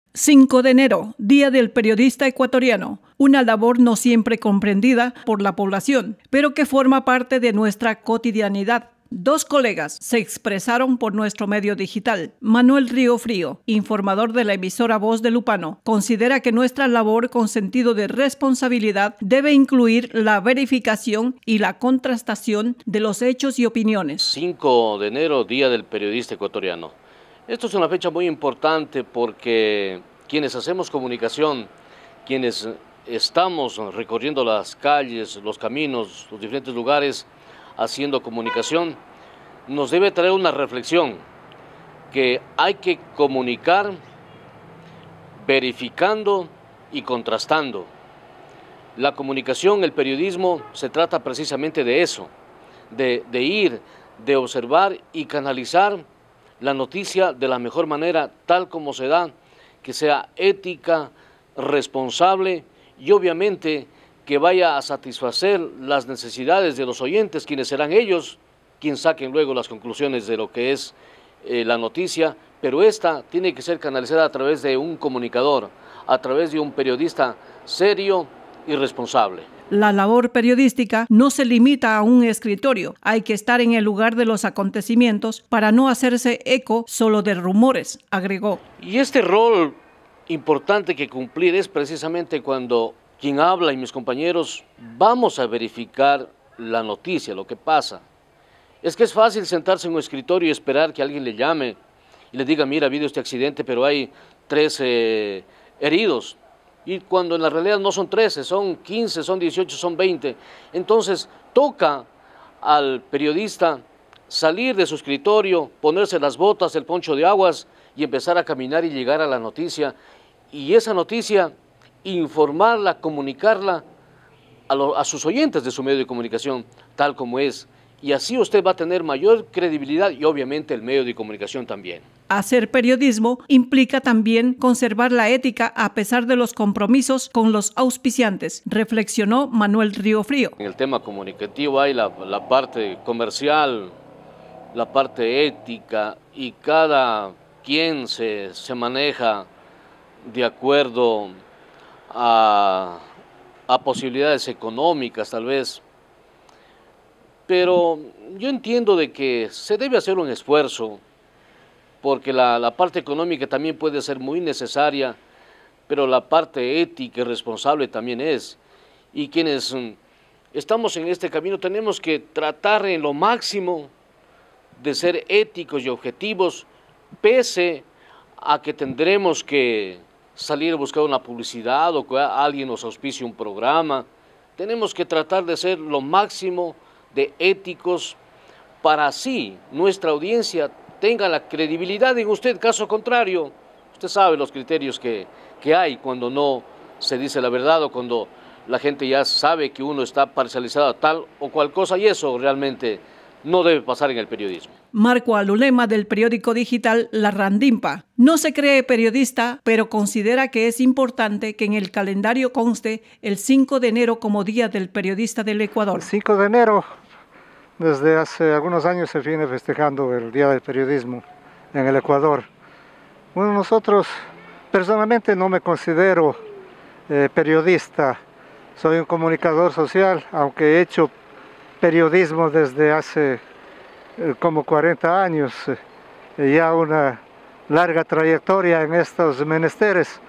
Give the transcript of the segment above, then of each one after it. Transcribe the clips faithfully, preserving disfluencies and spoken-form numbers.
cinco de enero, Día del Periodista Ecuatoriano, una labor no siempre comprendida por la población, pero que forma parte de nuestra cotidianidad. Dos colegas se expresaron por nuestro medio digital. Manuel Riofrío, informador de la emisora Voz de Lupano, considera que nuestra labor con sentido de responsabilidad debe incluir la verificación y la contrastación de los hechos y opiniones. cinco de enero, Día del Periodista Ecuatoriano. Esto es una fecha muy importante porque quienes hacemos comunicación, quienes estamos recorriendo las calles, los caminos, los diferentes lugares, haciendo comunicación, nos debe traer una reflexión, que hay que comunicar verificando y contrastando. La comunicación, el periodismo, se trata precisamente de eso, de, de ir, de observar y canalizar la noticia de la mejor manera, tal como se da, que sea ética, responsable y obviamente que vaya a satisfacer las necesidades de los oyentes, quienes serán ellos quienes saquen luego las conclusiones de lo que es eh, la noticia, pero esta tiene que ser canalizada a través de un comunicador, a través de un periodista serio y responsable. La labor periodística no se limita a un escritorio, hay que estar en el lugar de los acontecimientos para no hacerse eco solo de rumores, agregó. Y este rol importante que cumplir es precisamente cuando quien habla y mis compañeros vamos a verificar la noticia, lo que pasa. Es que es fácil sentarse en un escritorio y esperar que alguien le llame y le diga, mira, ha habido este accidente, pero hay trece heridos. Y cuando en la realidad no son trece, son quince, son dieciocho, son veinte. Entonces toca al periodista salir de su escritorio, ponerse las botas, el poncho de aguas y empezar a caminar y llegar a la noticia. Y esa noticia, informarla, comunicarla a, lo, a sus oyentes de su medio de comunicación, tal como es. Y así usted va a tener mayor credibilidad y obviamente el medio de comunicación también. Hacer periodismo implica también conservar la ética a pesar de los compromisos con los auspiciantes, reflexionó Manuel Riofrío. En el tema comunicativo hay la, la parte comercial, la parte ética y cada quien se, se maneja de acuerdo a, a posibilidades económicas tal vez. Pero yo entiendo de que se debe hacer un esfuerzo, porque la, la parte económica también puede ser muy necesaria, pero la parte ética y responsable también es. Y quienes estamos en este camino tenemos que tratar en lo máximo de ser éticos y objetivos, pese a que tendremos que salir a buscar una publicidad o que alguien nos auspicie un programa. Tenemos que tratar de ser lo máximo de éticos para así nuestra audiencia tenga la credibilidad en usted. Caso contrario, usted sabe los criterios que, que hay cuando no se dice la verdad o cuando la gente ya sabe que uno está parcializado a tal o cual cosa, y eso realmente no debe pasar en el periodismo. Marco Alulema, del periódico digital La Randimpa, no se cree periodista, pero considera que es importante que en el calendario conste el cinco de enero como Día del Periodista del Ecuador. El cinco de enero, desde hace algunos años se viene festejando el Día del Periodismo en el Ecuador. Bueno, nosotros personalmente no me considero eh, periodista, soy un comunicador social, aunque he hecho periodismo desde hace eh, como cuarenta años, eh, ya una larga trayectoria en estos menesteres.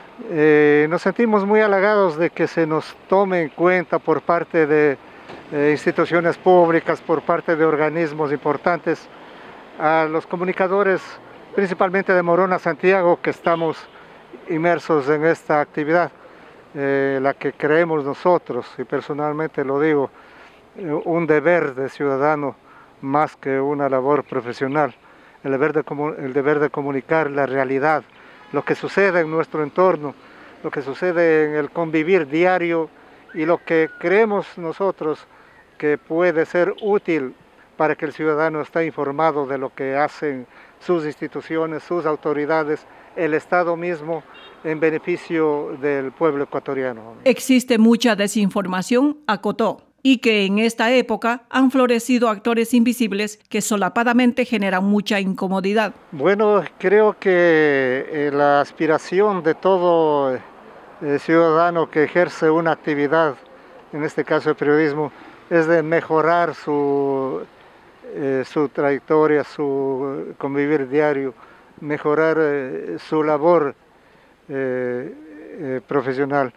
Eh, nos sentimos muy halagados de que se nos tome en cuenta por parte de eh, instituciones públicas, por parte de organismos importantes, a los comunicadores, principalmente de Morona Santiago, que estamos inmersos en esta actividad, eh, la que creemos nosotros, y personalmente lo digo, un deber de ciudadano más que una labor profesional, el deber, de, el deber de comunicar la realidad, lo que sucede en nuestro entorno, lo que sucede en el convivir diario y lo que creemos nosotros que puede ser útil para que el ciudadano esté informado de lo que hacen sus instituciones, sus autoridades, el Estado mismo, en beneficio del pueblo ecuatoriano. Existe mucha desinformación, acotó. y que en esta época han florecido actores invisibles que solapadamente generan mucha incomodidad. Bueno, creo que eh, la aspiración de todo eh, ciudadano que ejerce una actividad, en este caso el periodismo, es de mejorar su, eh, su trayectoria, su convivir diario, mejorar eh, su labor eh, eh, profesional.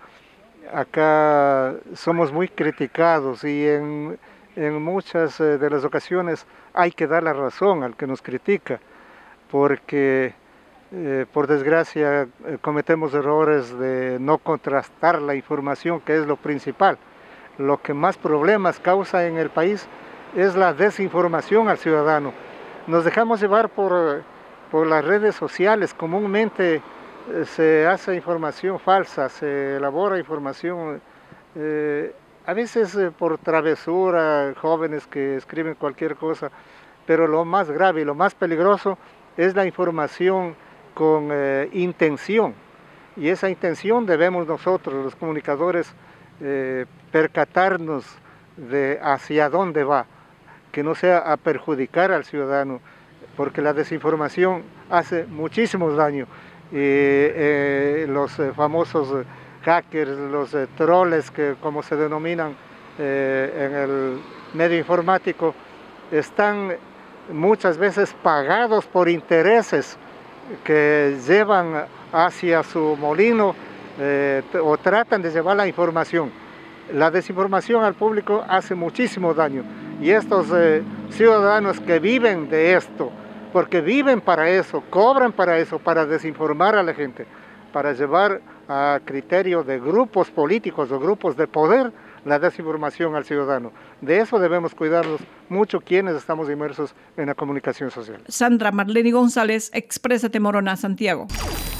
Acá somos muy criticados y en, en muchas eh, de las ocasiones hay que dar la razón al que nos critica, porque eh, por desgracia eh, cometemos errores de no contrastar la información, que es lo principal. Lo que más problemas causa en el país es la desinformación al ciudadano. Nos dejamos llevar por, por las redes sociales. Comúnmente eh, se hace información falsa, se elabora información, eh, a veces eh, por travesura, jóvenes que escriben cualquier cosa, pero lo más grave y lo más peligroso es la información con eh, intención. Y esa intención debemos nosotros, los comunicadores, eh, percatarnos de hacia dónde va, que no sea a perjudicar al ciudadano, porque la desinformación hace muchísimos daños. Y eh, los eh, famosos hackers, los eh, troles, que como se denominan eh, en el medio informático, están muchas veces pagados por intereses que llevan hacia su molino eh, o tratan de llevar la información. La desinformación al público hace muchísimo daño y estos eh, ciudadanos que viven de esto, porque viven para eso, cobran para eso, para desinformar a la gente, para llevar a criterio de grupos políticos o grupos de poder la desinformación al ciudadano. De eso debemos cuidarnos mucho quienes estamos inmersos en la comunicación social. Sandra Marlene González, Exprésate Morona, Santiago.